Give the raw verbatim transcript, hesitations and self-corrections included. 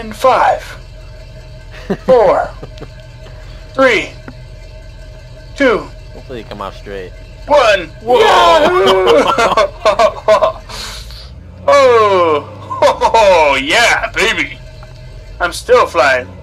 in five, four, three, two, Hopefully you come out straight. one. Whoa! oh, oh, yeah, baby. I'm still flying.